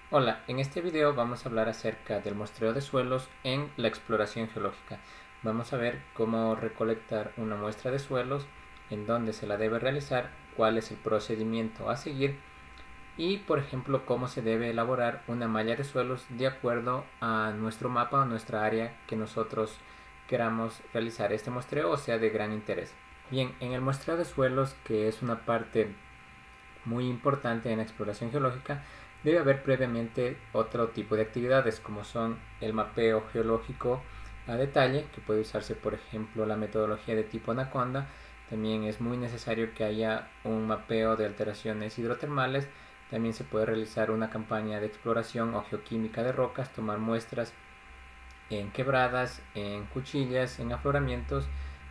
Hola, en este video vamos a hablar acerca del muestreo de suelos en la exploración geológica. Vamos a ver cómo recolectar una muestra de suelos, en dónde se la debe realizar, cuál es el procedimiento a seguir y, por ejemplo, cómo se debe elaborar una malla de suelos de acuerdo a nuestro mapa o nuestra área que nosotros queramos realizar este muestreo o sea de gran interés. Bien, en el muestreo de suelos, que es una parte muy importante en la exploración geológica, debe haber previamente otro tipo de actividades como son el mapeo geológico a detalle, que puede usarse por ejemplo la metodología de tipo Anaconda. También es muy necesario que haya un mapeo de alteraciones hidrotermales. También se puede realizar una campaña de exploración o geoquímica de rocas, tomar muestras en quebradas, en cuchillas, en afloramientos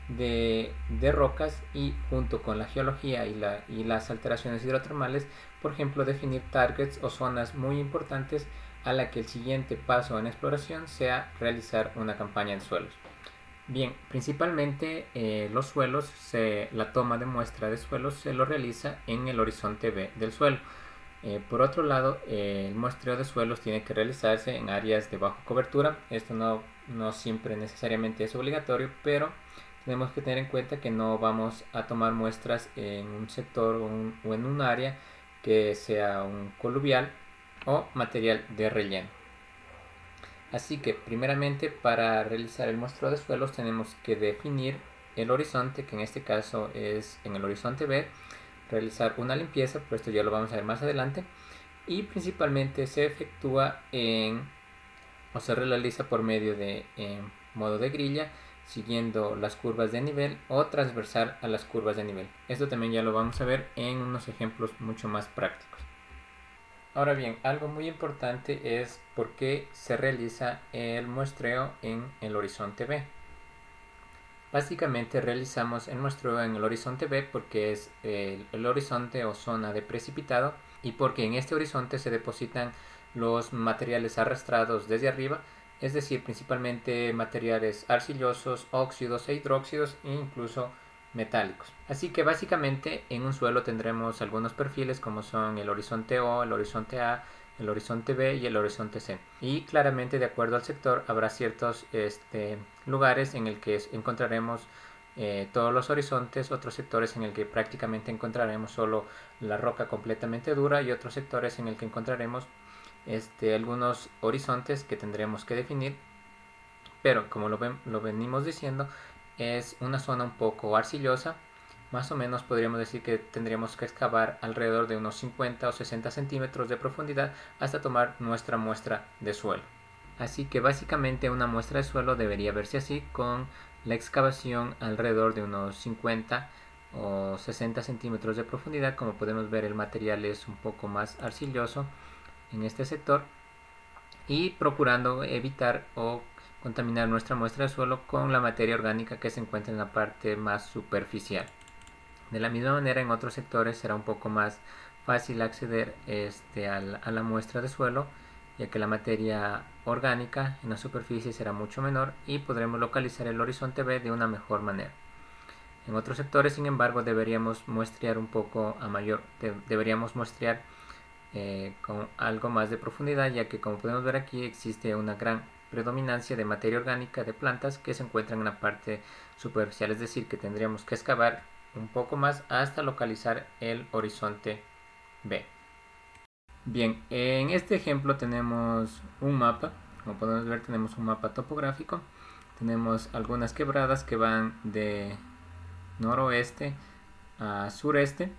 de rocas y junto con la geología y las alteraciones hidrotermales, por ejemplo, definir targets o zonas muy importantes a la que el siguiente paso en exploración sea realizar una campaña de suelos. Bien, principalmente los suelos, la toma de muestra de suelos se lo realiza en el horizonte B del suelo. Por otro lado, el muestreo de suelos tiene que realizarse en áreas de baja cobertura. Esto no siempre necesariamente es obligatorio, pero tenemos que tener en cuenta que no vamos a tomar muestras en un sector o en un área que sea un coluvial o material de relleno. Así que primeramente para realizar el muestreo de suelos tenemos que definir el horizonte, que en este caso es en el horizonte B, realizar una limpieza, pero esto ya lo vamos a ver más adelante, y principalmente se efectúa o se realiza por medio de modo de grilla, siguiendo las curvas de nivel o transversal a las curvas de nivel. Esto también ya lo vamos a ver en unos ejemplos mucho más prácticos. Ahora bien, algo muy importante es por qué se realiza el muestreo en el horizonte B. Básicamente realizamos el muestreo en el horizonte B porque es el horizonte o zona de precipitado y porque en este horizonte se depositan los materiales arrastrados desde arriba, es decir, principalmente materiales arcillosos, óxidos e hidróxidos e incluso metálicos. Así que básicamente en un suelo tendremos algunos perfiles como son el horizonte O, el horizonte A, el horizonte B y el horizonte C. Y claramente de acuerdo al sector habrá ciertos lugares en el que encontraremos todos los horizontes, otros sectores en el que prácticamente encontraremos solo la roca completamente dura y otros sectores en el que encontraremos algunos horizontes que tendremos que definir, pero como lo venimos diciendo, es una zona un poco arcillosa. Más o menos podríamos decir que tendríamos que excavar alrededor de unos 50 o 60 centímetros de profundidad hasta tomar nuestra muestra de suelo. Así que básicamente una muestra de suelo debería verse así, con la excavación alrededor de unos 50 o 60 centímetros de profundidad. Como podemos ver, el material es un poco más arcilloso en este sector y procurando evitar o contaminar nuestra muestra de suelo con la materia orgánica que se encuentra en la parte más superficial. De la misma manera, en otros sectores será un poco más fácil acceder a la muestra de suelo, ya que la materia orgánica en la superficie será mucho menor y podremos localizar el horizonte B de una mejor manera. En otros sectores, sin embargo, deberíamos muestrear un poco deberíamos muestrear con algo más de profundidad, ya que como podemos ver aquí existe una gran predominancia de materia orgánica de plantas que se encuentran en la parte superficial, es decir, que tendríamos que excavar un poco más hasta localizar el horizonte B. Bien, en este ejemplo tenemos un mapa. Como podemos ver, tenemos un mapa topográfico. Tenemos algunas quebradas que van de noroeste a sureste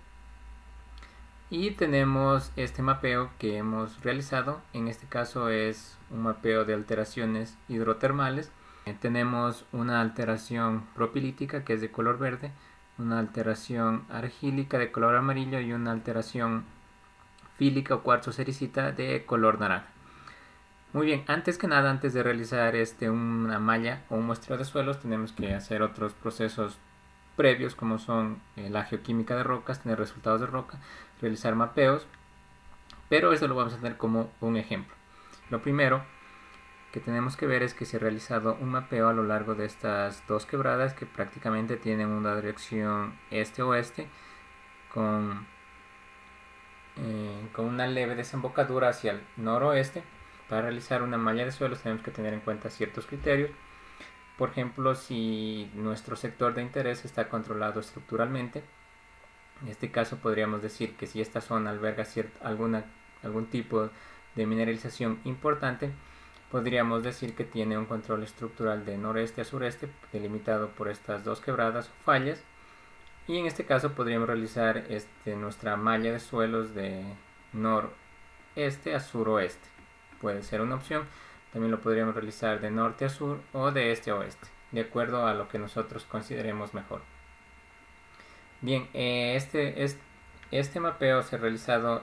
y tenemos este mapeo que hemos realizado. En este caso es un mapeo de alteraciones hidrotermales. Tenemos una alteración propilítica que es de color verde, una alteración argílica de color amarillo y una alteración fílica o cuarzo sericita de color naranja. Muy bien, antes que nada, antes de realizar una malla o un muestreo de suelos, tenemos que hacer otros procesos previos como son la geoquímica de rocas, tener resultados de roca, realizar mapeos, pero esto lo vamos a tener como un ejemplo. Lo primero que tenemos que ver es que se ha realizado un mapeo a lo largo de estas dos quebradas que prácticamente tienen una dirección este-oeste con con una leve desembocadura hacia el noroeste. Para realizar una malla de suelos tenemos que tener en cuenta ciertos criterios. Por ejemplo, si nuestro sector de interés está controlado estructuralmente, en este caso podríamos decir que si esta zona alberga algún tipo de mineralización importante, podríamos decir que tiene un control estructural de noreste a sureste, delimitado por estas dos quebradas o fallas. Y en este caso podríamos realizar nuestra malla de suelos de noreste a suroeste. Puede ser una opción. También lo podríamos realizar de norte a sur o de este a oeste, de acuerdo a lo que nosotros consideremos mejor. Bien, este mapeo se ha realizado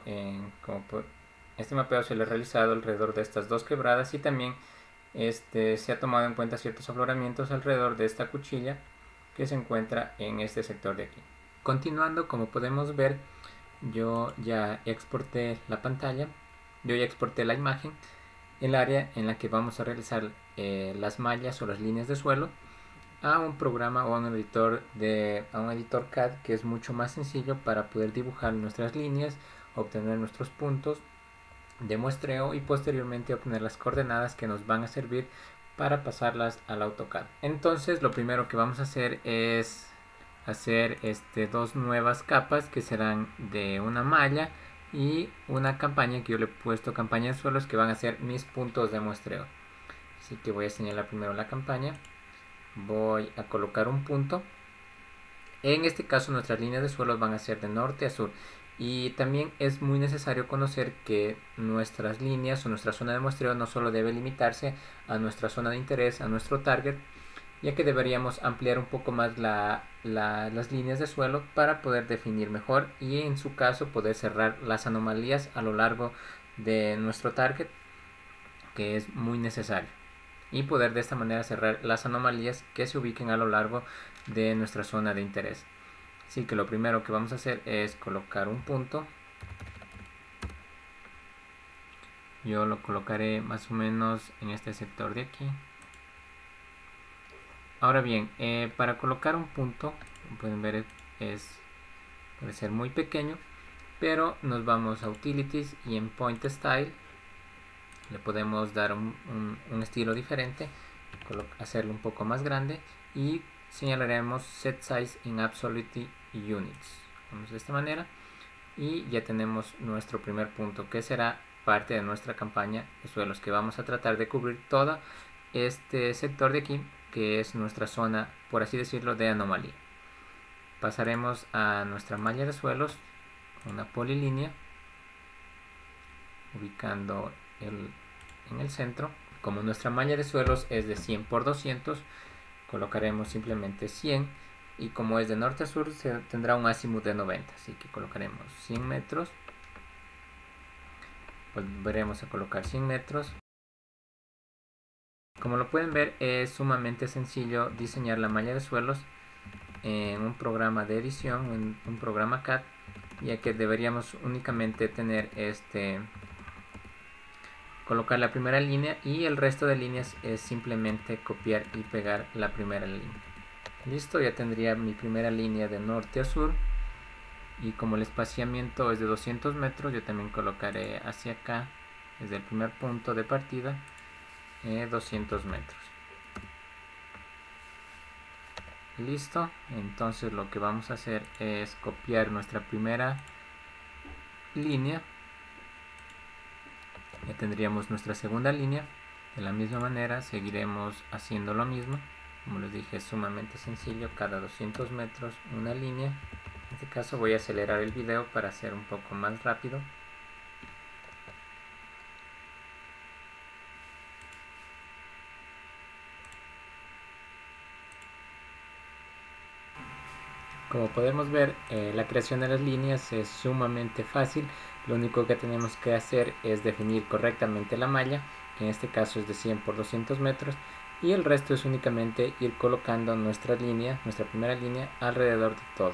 alrededor de estas dos quebradas, y también se ha tomado en cuenta ciertos afloramientos alrededor de esta cuchilla que se encuentra en este sector de aquí. Continuando, como podemos ver, yo ya exporté la pantalla, yo ya exporté la imagen, el área en la que vamos a realizar las mallas o las líneas de suelo, a un programa o a un editor CAD que es mucho más sencillo para poder dibujar nuestras líneas, obtener nuestros puntos de muestreo y posteriormente obtener las coordenadas que nos van a servir para pasarlas al AutoCAD. Entonces lo primero que vamos a hacer es hacer dos nuevas capas que serán de una malla y una campaña que yo le he puesto campaña de suelos, que van a ser mis puntos de muestreo. Así que voy a señalar primero la campaña, voy a colocar un punto. En este caso nuestras líneas de suelos van a ser de norte a sur, y también es muy necesario conocer que nuestras líneas o nuestra zona de muestreo no solo debe limitarse a nuestra zona de interés, a nuestro target, ya que deberíamos ampliar un poco más las líneas de suelo para poder definir mejor y en su caso poder cerrar las anomalías a lo largo de nuestro target, que es muy necesario, y poder de esta manera cerrar las anomalías que se ubiquen a lo largo de nuestra zona de interés. Así que lo primero que vamos a hacer es colocar un punto. Yo lo colocaré más o menos en este sector de aquí. Ahora bien, para colocar un punto, como pueden ver, puede ser muy pequeño, pero nos vamos a Utilities y en Point Style le podemos dar un estilo diferente, hacerlo un poco más grande, y señalaremos Set Size in Absolute Units. Vamos de esta manera y ya tenemos nuestro primer punto, que será parte de nuestra campaña de suelos, que vamos a tratar de cubrir todo este sector de aquí, que es nuestra zona, por así decirlo, de anomalía. Pasaremos a nuestra malla de suelos, una polilínea, ubicando en el centro. Como nuestra malla de suelos es de 100 por 200, colocaremos simplemente 100, y como es de norte a sur tendrá un azimut de 90, así que colocaremos 100 metros. Volveremos a colocar 100 metros. Como lo pueden ver, es sumamente sencillo diseñar la malla de suelos en un programa de edición, en un programa CAD, ya que deberíamos únicamente tener colocar la primera línea, y el resto de líneas es simplemente copiar y pegar la primera línea. Listo, ya tendría mi primera línea de norte a sur, y como el espaciamiento es de 200 metros, yo también colocaré hacia acá, desde el primer punto de partida, 200 metros. Listo, entonces lo que vamos a hacer es copiar nuestra primera línea. Ya tendríamos nuestra segunda línea. De la misma manera seguiremos haciendo lo mismo. Como les dije, es sumamente sencillo, cada 200 metros una línea. En este caso voy a acelerar el video para hacer un poco más rápido. Como podemos ver, la creación de las líneas es sumamente fácil. Lo único que tenemos que hacer es definir correctamente la malla, que en este caso es de 100 por 200 metros, y el resto es únicamente ir colocando nuestra primera línea alrededor de todo.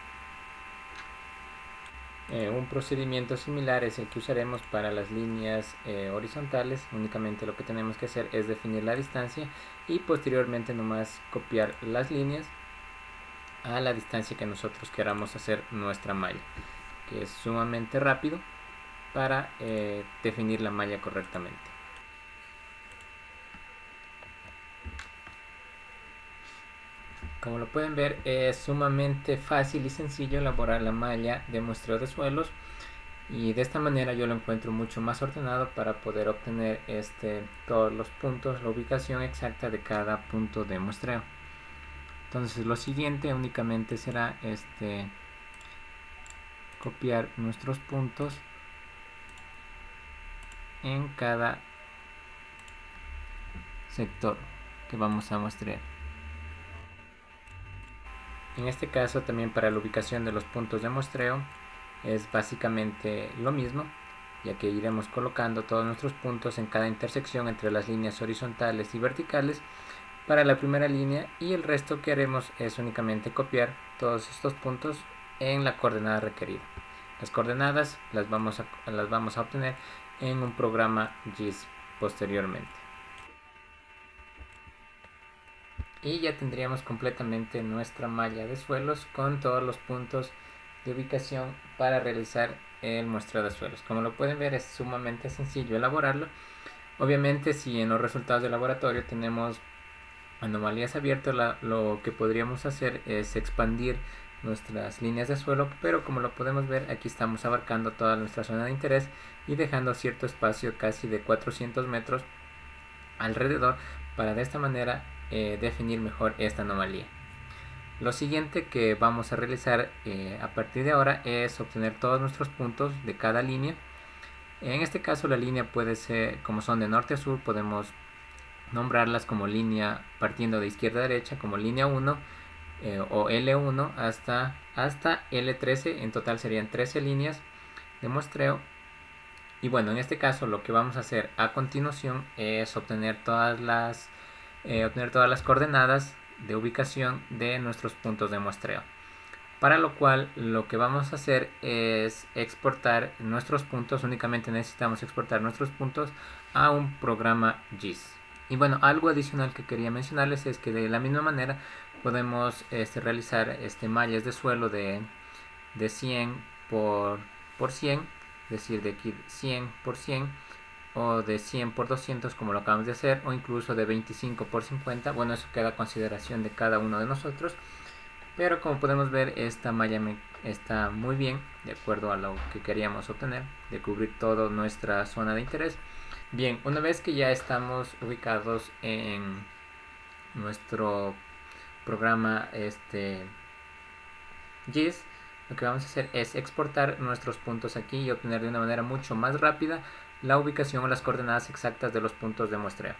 Un procedimiento similar es el que usaremos para las líneas horizontales. Únicamente lo que tenemos que hacer es definir la distancia y posteriormente nomás copiar las líneas a la distancia que nosotros queramos hacer nuestra malla. que es sumamente rápido para definir la malla correctamente. Como lo pueden ver, es sumamente fácil y sencillo elaborar la malla de muestreo de suelos, y de esta manera yo lo encuentro mucho más ordenado para poder obtener todos los puntos, la ubicación exacta de cada punto de muestreo. Entonces lo siguiente únicamente será copiar nuestros puntos en cada sector que vamos a muestrear. En este caso también para la ubicación de los puntos de muestreo es básicamente lo mismo, ya que iremos colocando todos nuestros puntos en cada intersección entre las líneas horizontales y verticales para la primera línea, y el resto que haremos es únicamente copiar todos estos puntos en la coordenada requerida. Las coordenadas las vamos a obtener en un programa GIS posteriormente. Y ya tendríamos completamente nuestra malla de suelos con todos los puntos de ubicación para realizar el muestreo de suelos. Como lo pueden ver, es sumamente sencillo elaborarlo. Obviamente, si en los resultados del laboratorio tenemos anomalías abiertas, lo que podríamos hacer es expandir nuestras líneas de suelo, pero como lo podemos ver, aquí estamos abarcando toda nuestra zona de interés y dejando cierto espacio casi de 400 metros alrededor para de esta manera definir mejor esta anomalía. Lo siguiente que vamos a realizar a partir de ahora es obtener todos nuestros puntos de cada línea. En este caso la línea puede ser, como son de norte a sur, podemos nombrarlas como línea partiendo de izquierda a derecha como línea 1 o L1 hasta L13. En total serían 13 líneas de muestreo. Y bueno, en este caso lo que vamos a hacer a continuación es obtener todas las coordenadas de ubicación de nuestros puntos de muestreo, para lo cual lo que vamos a hacer es exportar nuestros puntos. Únicamente necesitamos exportar nuestros puntos a un programa GIS. Y bueno, algo adicional que quería mencionarles es que de la misma manera podemos realizar mallas de suelo de 100 por 100, es decir, de aquí 100 por 100, o de 100 por 200 como lo acabamos de hacer, o incluso de 25 por 50. Bueno, eso queda a consideración de cada uno de nosotros, pero como podemos ver, esta malla está muy bien de acuerdo a lo que queríamos obtener, de cubrir toda nuestra zona de interés. Bien, una vez que ya estamos ubicados en nuestro programa GIS, lo que vamos a hacer es exportar nuestros puntos aquí y obtener de una manera mucho más rápida la ubicación o las coordenadas exactas de los puntos de muestreo.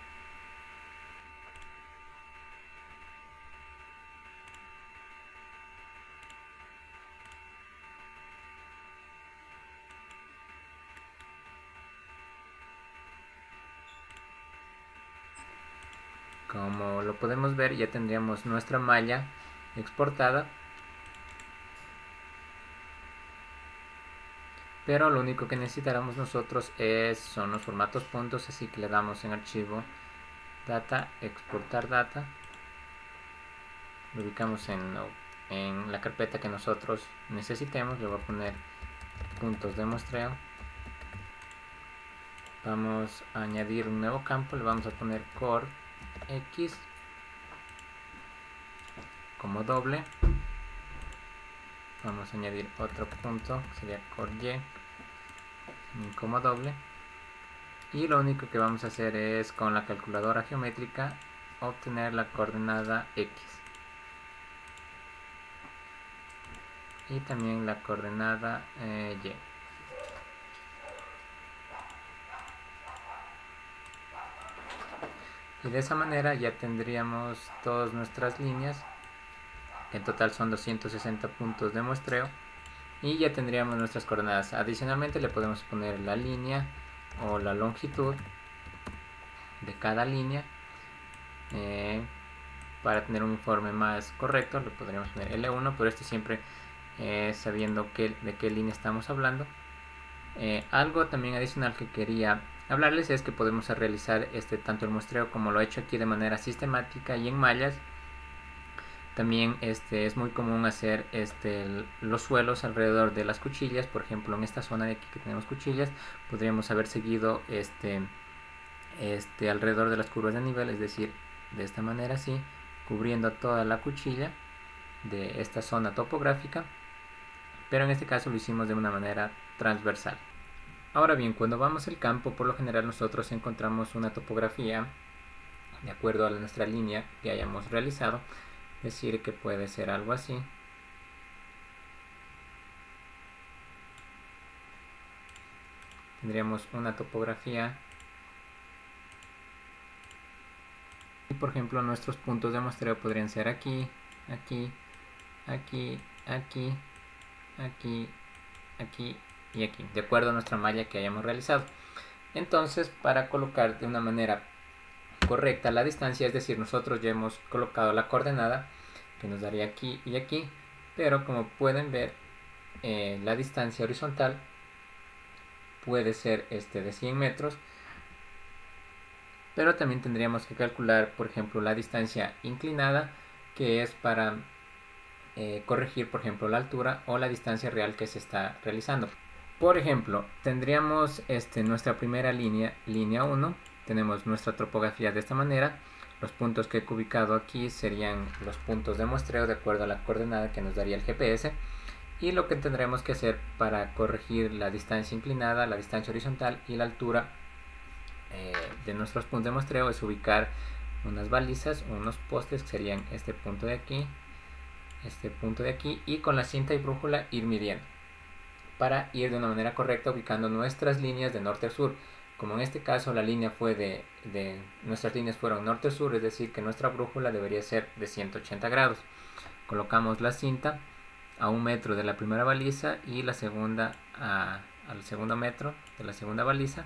Como lo podemos ver, ya tendríamos nuestra malla exportada, pero lo único que necesitaremos nosotros son los formatos puntos, así que le damos en archivo data, exportar data, lo ubicamos en la carpeta que nosotros necesitemos. Le voy a poner puntos de muestreo. Vamos a añadir un nuevo campo, le vamos a poner core X como doble. Vamos a añadir otro punto, que sería core Y como doble. Y lo único que vamos a hacer es, con la calculadora geométrica, obtener la coordenada X y también la coordenada Y. Y de esa manera ya tendríamos todas nuestras líneas. En total son 260 puntos de muestreo y ya tendríamos nuestras coordenadas. Adicionalmente le podemos poner la línea o la longitud de cada línea. Para tener un informe más correcto le podríamos poner L1, pero esto siempre sabiendo de qué línea estamos hablando. Algo también adicional que quería hablarles es que podemos realizar tanto el muestreo como lo he hecho aquí de manera sistemática y en mallas, También es muy común hacer los suelos alrededor de las cuchillas. Por ejemplo, en esta zona de aquí que tenemos cuchillas, podríamos haber seguido alrededor de las curvas de nivel, es decir, de esta manera así, cubriendo toda la cuchilla de esta zona topográfica, pero en este caso lo hicimos de una manera transversal. Ahora bien, cuando vamos al campo, por lo general nosotros encontramos una topografía de acuerdo a nuestra línea que hayamos realizado, es decir, que puede ser algo así. Tendríamos una topografía y, por ejemplo, nuestros puntos de muestreo podrían ser aquí, aquí, aquí, aquí, aquí, aquí y aquí, de acuerdo a nuestra malla que hayamos realizado. Entonces, para colocar de una manera correcta la distancia, es decir, nosotros ya hemos colocado la coordenada que nos daría aquí y aquí, pero como pueden ver, la distancia horizontal puede ser de 100 metros, pero también tendríamos que calcular, por ejemplo, la distancia inclinada, que es para corregir, por ejemplo, la altura o la distancia real que se está realizando. Por ejemplo, tendríamos nuestra primera línea, línea 1, tenemos nuestra topografía de esta manera. Los puntos que he ubicado aquí serían los puntos de muestreo de acuerdo a la coordenada que nos daría el GPS. Y lo que tendremos que hacer para corregir la distancia inclinada, la distancia horizontal y la altura de nuestros puntos de muestreo es ubicar unas balizas o unos postes, que serían este punto de aquí, y con la cinta y brújula ir midiendo para ir de una manera correcta ubicando nuestras líneas de norte a sur. Como en este caso la línea fue nuestras líneas fueron norte-sur, es decir que nuestra brújula debería ser de 180 grados. Colocamos la cinta a 1 metro de la primera baliza y la segunda al segundo metro de la segunda baliza,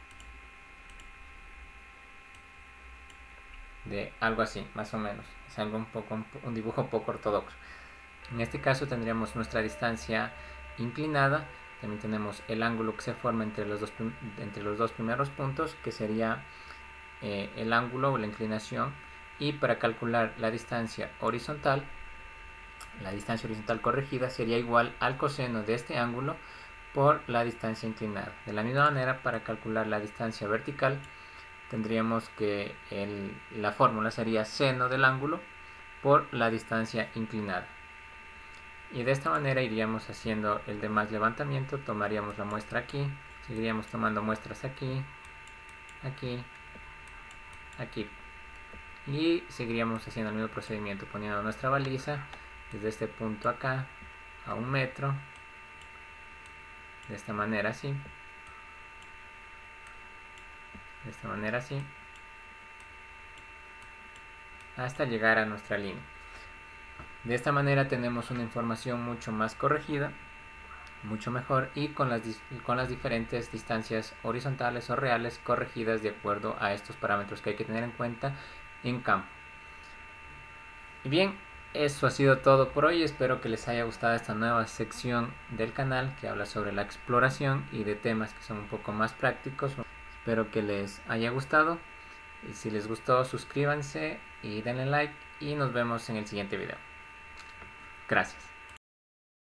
de algo así, más o menos. Es algo un dibujo un poco ortodoxo. En este caso tendríamos nuestra distancia inclinada. También tenemos el ángulo que se forma entre los dos primeros puntos, que sería el ángulo o la inclinación. Y para calcular la distancia horizontal corregida sería igual al coseno de este ángulo por la distancia inclinada. De la misma manera, para calcular la distancia vertical, tendríamos que la fórmula sería seno del ángulo por la distancia inclinada. Y de esta manera iríamos haciendo el demás levantamiento. Tomaríamos la muestra aquí, seguiríamos tomando muestras aquí, aquí, aquí, y seguiríamos haciendo el mismo procedimiento, poniendo nuestra baliza desde este punto acá a 1 metro, de esta manera así, de esta manera así, hasta llegar a nuestra línea. De esta manera tenemos una información mucho más corregida, mucho mejor, y con las diferentes distancias horizontales o reales corregidas de acuerdo a estos parámetros que hay que tener en cuenta en campo. Y bien, eso ha sido todo por hoy. Espero que les haya gustado esta nueva sección del canal que habla sobre la exploración y de temas que son un poco más prácticos. Espero que les haya gustado, y si les gustó, suscríbanse y denle like, y nos vemos en el siguiente video. Gracias.